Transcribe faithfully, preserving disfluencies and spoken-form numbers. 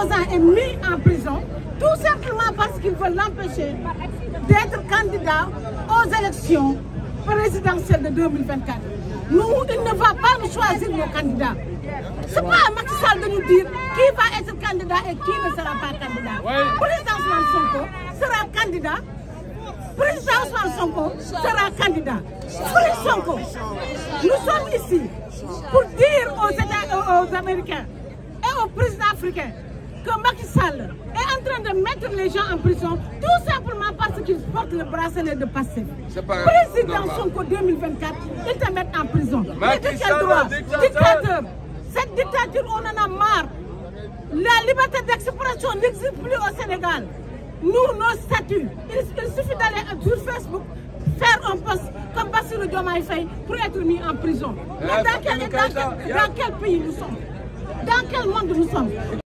opposant est mis en prison tout simplement parce qu'il veut l'empêcher d'être candidat aux élections présidentielles de deux mille vingt-quatre. Nous, il ne va pas nous choisir nos candidats. Ce n'est pas à Macky Sall de nous dire qui va être candidat et qui ne sera pas candidat. Le président Ousmane Sonko sera candidat. Le président Ousmane Sonko sera candidat. Président Sonko, nous sommes ici pour dire aux, États, aux Américains et aux présidents africains que Macky Sall est en train de mettre les gens en prison tout simplement parce qu'ils portent le bracelet de Pastef. Président Sonko deux mille vingt-quatre, ils te mettent en prison. Mais de quel droit? Dictateur. Cette dictature, on en a marre. La liberté d'expression n'existe plus au Sénégal. Nous, nos statuts, il, il suffit d'aller sur Facebook, faire un post comme Bassirou Diomaye Faye pour être mis en prison. Mais dans quel, dans, quel, dans quel pays nous sommes? Dans quel monde nous sommes?